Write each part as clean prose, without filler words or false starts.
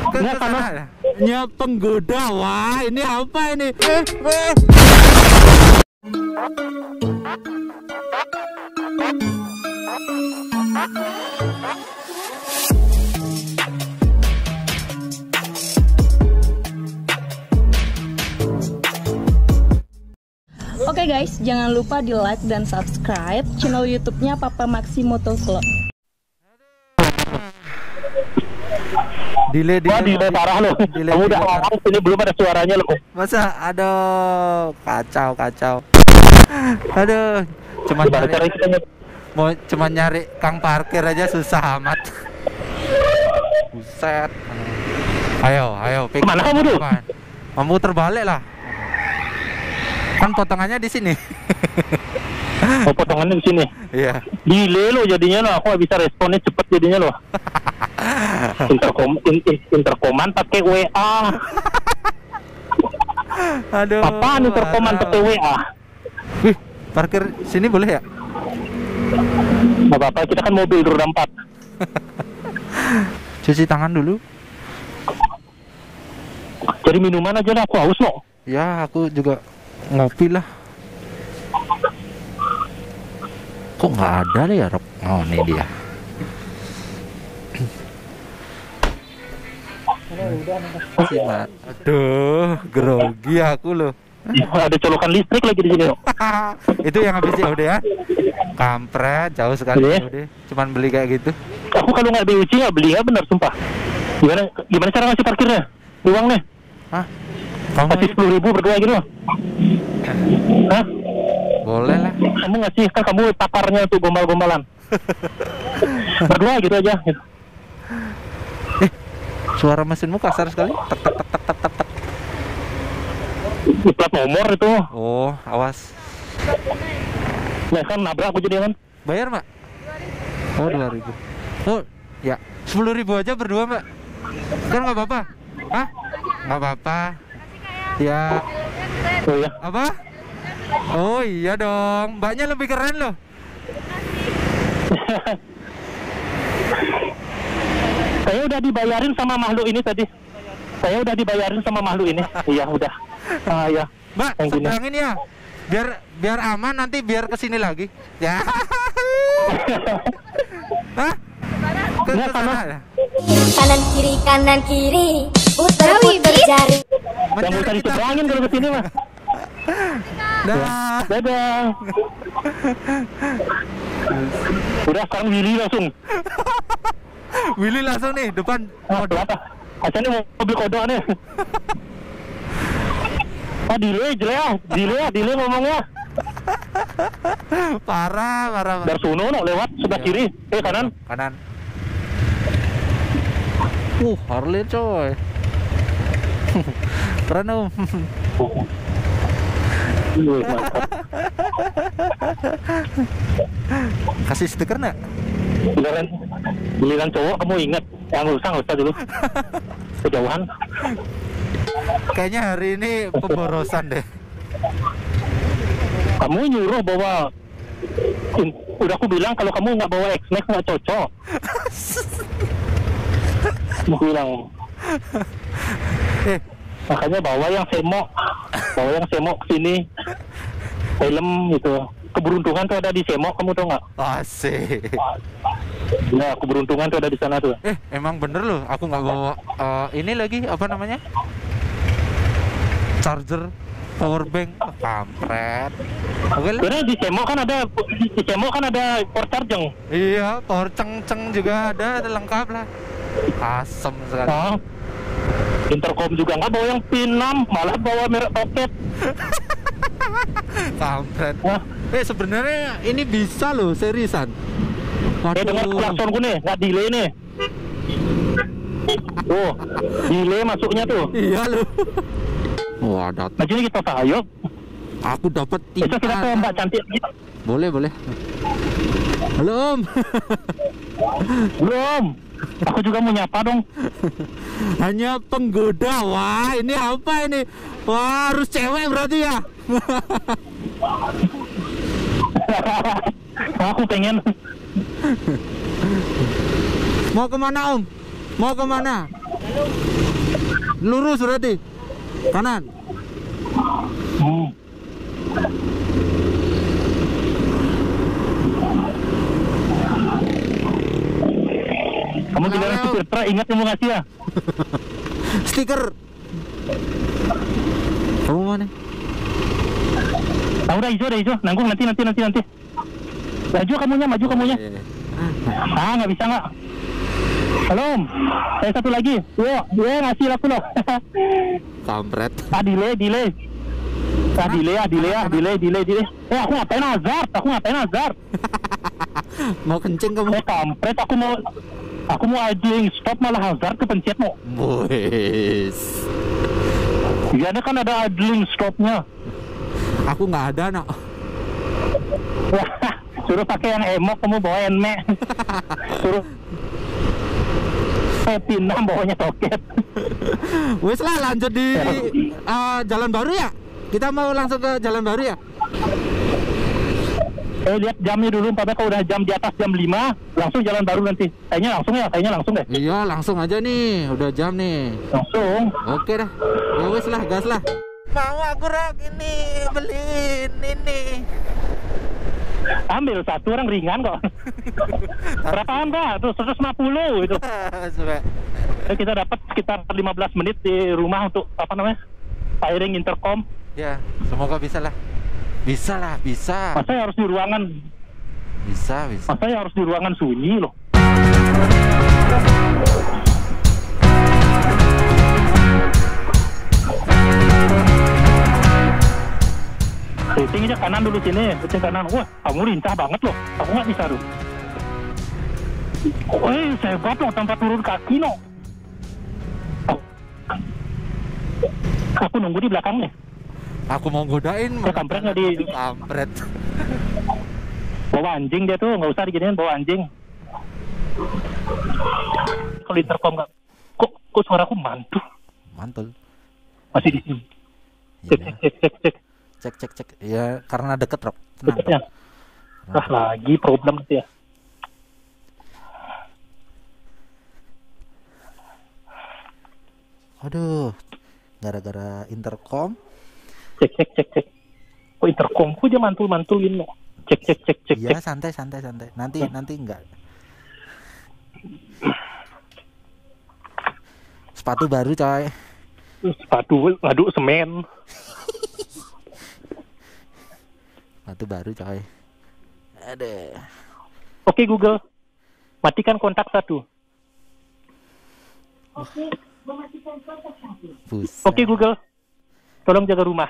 Nggak, karena Hanya penggoda. Wah, ini apa ini? Oke guys, jangan lupa di like dan subscribe channel YouTube-nya Papa Maxi Motovlog. delay parah loh. Kamu udah ngomong sini belum ada suaranya loh. Masa? Aduh, kacau. Aduh, cuma nyari kang parkir aja susah amat. Buset. Ayo, Kemana kamu tuh? Kamu terbalik lah. Kan potongannya di sini. Oh, potongannya di sini. Iya. Delay lo jadinya lo, aku gak bisa responnya cepet jadinya lo. Interkoman pakai WA. Aduh. Apaan interkoman pakai WA? Wih, parkir sini boleh ya? Gak apa-apa, kita kan mobil roda 4. Cuci tangan dulu. Jadi minuman aja lah, aku haus loh. Ya, aku juga ngopi lah. Kok nggak ada deh ya, Rob? Oh, ini dia. Aduh, grogi aku loh. Ada colokan listrik lagi di sini loh. Itu yang habis COD ya? Kampret, jauh sekali COD. Cuman beli kayak gitu. Aku kalau nggak diuji nggak beli, nggak bener sumpah. Gimana cara ngasih parkirnya? Uangnya? Hah? Kamu kasih 10.000 berdua gitu loh. Hah? Boleh lah. Kamu ngasih, kan kamu pakarnya tuh gombal-gombalan. Berdua gitu aja gitu. Suara mesinmu kasar sekali. Tak tak tak tak tak tak tak. Plat nomor itu. Oh, awas. Nah kan nabrak aku jadi kan. Bayar, Mbak? Oh, 2.000. Oh, ya. 10.000 aja berdua, Mbak. Kan nggak apa-apa. Hah? Nggak apa-apa. Ya. Oh iya. Apa? Oh iya dong. Mbaknya lebih keren loh. Saya udah dibayarin sama makhluk ini tadi. Saya udah dibayarin sama makhluk ini. Iya udah. Iya. Mbak, seberangin ya. Biar aman, nanti biar kesini lagi. Ya. Hah? Nggak, Kanan kiri putar jari. Yang bisa diseberangin kalau kesini mah. Dah. Dadah. Udah sekarang Willy langsung. Willy langsung nih depan. Kodok. Asalnya mobil kodok nih. Delay ngomongnya. Parah. Darsono no, lewat sebelah kiri. Kanan. Harley coy. Keren om. Kasih stiker nak? Giliran cowok kamu ingat. Nggak usah dulu. Kejauhan. Kayaknya hari ini pemborosan deh. Kamu nyuruh bawa. Udah aku bilang kalau kamu nggak bawa X-Max nggak cocok. Aku bilang. Makanya bawa yang semok kesini. Film gitu. Keberuntungan tuh ada di semok, kamu tau nggak? Asik. Nah, keberuntungan tuh ada di sana tuh. Emang bener loh, aku nggak bawa ini lagi apa namanya? Charger, power bank, kampret. Oke lah. Karena di semok kan ada power charging. Iya, power ceng juga ada lengkap lah. Asem sekali. Intercom juga nggak bawa yang pin 6, malah bawa merek Pocket. Kampret. Sebenarnya ini bisa loh, seriusan. Waduh. Dengar klaksonku nih, nggak delay nih. Tuh, delay masuknya tuh. Iya loh. Wah, datang. Nah, jadi kita ayo. Aku dapat 3. Besok kita ke Mbak Cantik. Boleh. Halo Om. Belum. Aku juga mau nyapa dong. Hanya penggoda. Wah, ini apa ini? Wah, harus cewek berarti ya. Aku pengen. Mau kemana Om? Mau kemana? Lurus berarti. Kanan. Kamu bilang stiker truk, ingat yang mau ngasih ya? Stiker. Kamu mana? Tahu udah hijau, nanggung nanti. Maju kamunya. Ah, nggak bisa nggak? Belum. Saya satu lagi. Yo, ngasih aku loh. Kampret. Delay. Delay. Aku ngapain hazard? Mau kencing kamu? Kampret, aku mau idling stop malah hazard kepencet mau. Boys. Iya, kan ada idling stopnya. Aku nggak ada, nak. Wah, suruh pakai yang emok, kamu bawa enme. Suruh pindah bawanya toket. Wes lah, lanjut di Jalan Baru ya. Kita mau langsung ke Jalan Baru ya. Lihat jamnya dulu, Pak. Kalau udah jam di atas jam 5, langsung Jalan Baru nanti. Kayaknya langsung deh. Iya, langsung aja nih. Udah jam nih. Langsung. Oke dah. Ya wes lah, gas lah. Mau aku Rok ini beliin ini. Ambil satu, orang ringan kok. Berapaan Kak? Tuh 150 itu. Kita dapat sekitar 15 menit di rumah untuk firing intercom. Ya, semoga bisa lah. Bisa. Masa harus di ruangan? Bisa. Masa harus di ruangan sunyi loh. Setting aja kanan dulu sini, setting kanan. Wah, kamu lincah banget loh. Aku nggak bisa tuh. Hebat loh tanpa turun kaki loh. Aku nunggu di belakang nih. Aku mau godain. Kampret nggak di... Kampret. Bawa anjing dia tuh, nggak usah diginiin, bawa anjing. Kalau intercom nggak... Kok suaraku mantul? Masih di sini. Cek. Ya, karena deket, Rok. Deket ya? Lagi problem gitu ya. Aduh, gara-gara intercom. Cek. Oh, intercomku aja mantul-mantulin loh. Cek. Iya, santai. Nanti enggak. Sepatu baru, coy. Sepatu ngaduk semen. Sepatu baru, coy. Ada. Oke, Google. Matikan kontak 1. Oke, Google. Tolong jaga rumah.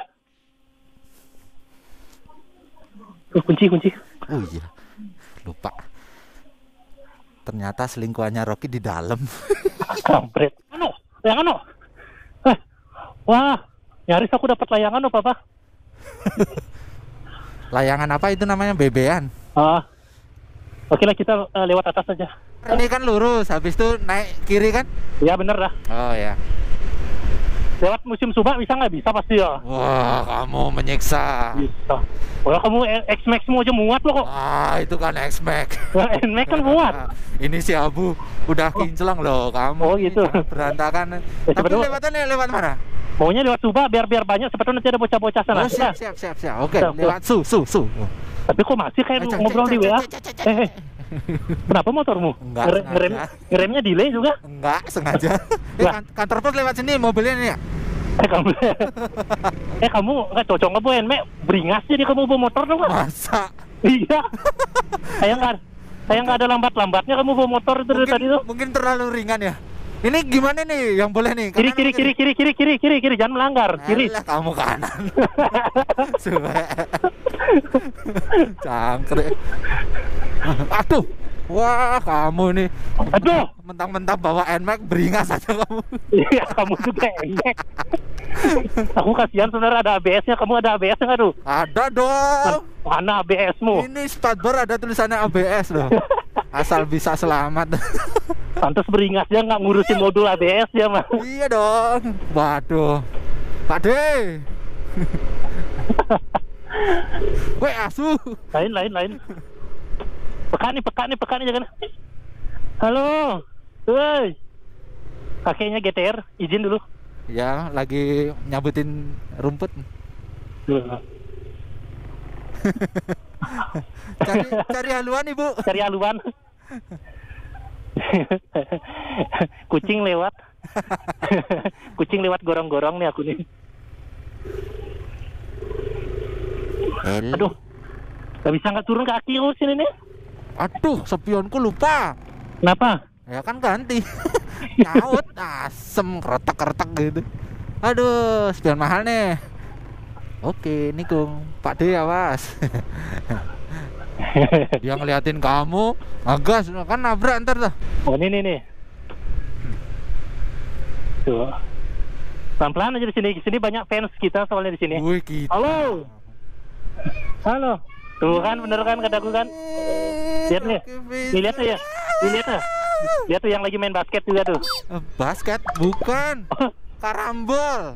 Kunci. Oh iya. Lupa. Ternyata selingkuhannya Rocky di dalam. Kampret. Layangan. Wah, nyaris aku dapat layangan loh, Papa. Layangan apa itu namanya? Bebean. Oke lah, kita lewat atas saja. Ini kan lurus, habis itu naik kiri kan? Ya bener dah. Oh ya. Lewat Museum Subak bisa nggak? Bisa pasti ya. Wah, kamu menyiksa. Bisa. Wah, kamu X-Max mau aja muat loh kok. Itu kan X-Max. N-Max kan muat. Ini si Abu udah kinclong loh kamu. Oh gitu. Berantakan. Tapi lewatannya lewat mana? Maunya lewat Subak biar banyak. Sebetulnya nanti ada bocah-bocah sana. Oh, siap. Oke, lewat su. Tapi kok masih kayak ngobrol di WA? Kenapa motormu? Enggak, ngeremnya delay juga? Enggak, sengaja. Kantor pos lewat sini mobilnya nih ya? Kamu nggak cocok nggak boyan, beringas jadi kamu bawa motor dong? Masa? Iya. Saya nggak ada lambatnya kamu bawa motor itu dari tadi tuh. Mungkin terlalu ringan ya. Ini gimana nih yang boleh nih? Kiri, jangan melanggar. Kiri. Kamu kanan. Cangkrik. Aduh. Wah, kamu nih. Aduh. Mentang-mentang bawa NMAX beringas aja kamu. Iya, kamu juga NMAX. Aku kasihan saudara, ada ABS-nya. Kamu ada ABS-nya nggak tuh? Ada dong. Mana ABS-mu? Ini spatbar ada tulisannya ABS loh. Asal bisa selamat. Pantes beringas dia nggak ngurusin modul ABS ya mah. Iya dong. Waduh. Pak De. Weh asu. Lain. Peka nih jangan. Halo. Woi. Kakeknya GTR, izin dulu. Ya, lagi nyabutin rumput. Cari haluan Ibu. Cari haluan. Kucing lewat. Kucing lewat gorong-gorong nih aku nih. Aduh, gak bisa nggak turun kaki aku sini nih. Aduh, spionku lupa. Kenapa? Ya kan ganti. Nyaut, asem, keretak-keretak gitu. Aduh, spion mahal nih. Oke, nikung. Pak D awas. Dia ngeliatin kamu, ngegas, kan nabrak ntar tuh. Oh ini nih. Tuh. Pelan-pelan aja di sini. Di sini banyak fans kita soalnya di sini. Wih, kita. Halo. Halo. Tuh kan bener kan kataku kan. Lihat nih. Nih lihat tuh ya. Nih lihat tuh. Lihat tuh yang lagi main basket juga tuh. Basket bukan. Karambol.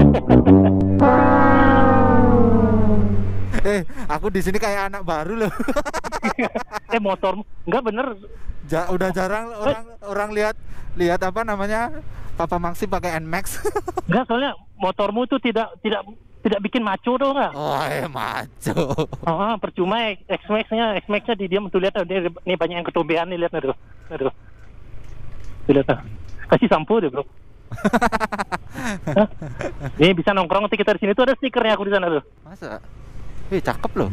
Aku di sini kayak anak baru loh. Motor enggak bener. Udah jarang orang lihat apa namanya Papa Maxi pakai NMAX. Enggak, soalnya motormu tuh tidak bikin maco tuh enggak? Oh, maco. Oh, percuma X-Max-nya didiam tuh lihat nih banyak yang ketombean nih lihat tuh. Aduh. Lihat tuh. Kasih sampo deh, Bro. Nih bisa nongkrong nanti kita di sini tuh ada stikernya aku di sana tuh. Masa? Cakep loh.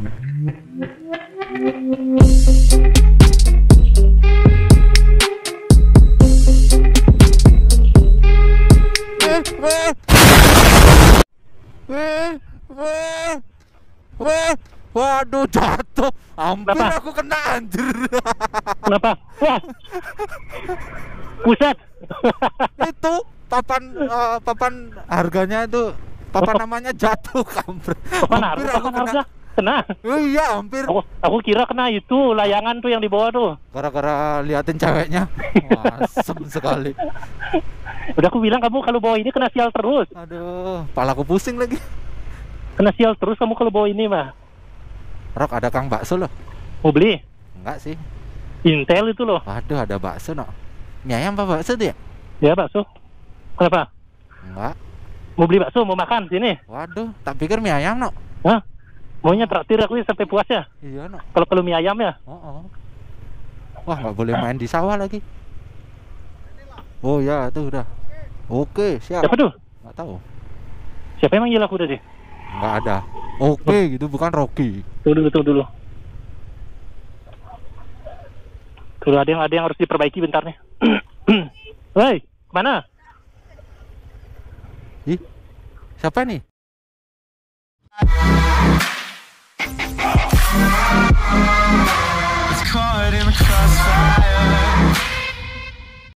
Waduh, jatuh. Hampir kenapa? Aku kena anjir. Kenapa? Wah. Buset. Itu papan harganya itu namanya jatuh, kampret. Hampir aku kena. Iya, hampir. Aku kira kena itu layangan tuh yang di bawah tuh. Gara-gara liatin ceweknya. Asem sekali. Udah aku bilang kamu kalau bawa ini kena sial terus. Aduh, palaku pusing lagi. Kena sial terus kamu kalau bawa ini mah. Rok, ada Kang bakso loh. Mau beli? Enggak sih. Intel itu loh. Waduh, ada bakso no. Mie ayam apa bakso dia? Ya bakso. Kenapa? Enggak. Mau beli bakso, mau makan sini. Waduh, tak pikir mie ayam no. Hah? Maunya traktir aku sampai puas ya? Iya no. Kalau mie ayam ya? Wah, nggak boleh main di sawah lagi. Oh ya, tuh udah. Oke, siap. Siapa tuh? Nggak tahu. Siapa yang manggil aku tadi? Nggak ada. Oke, gitu bukan Rocky. Tunggu dulu. Tuh ada yang harus diperbaiki bentar nih. Woi, kemana? Ih, siapa nih? Caught in the crossfire.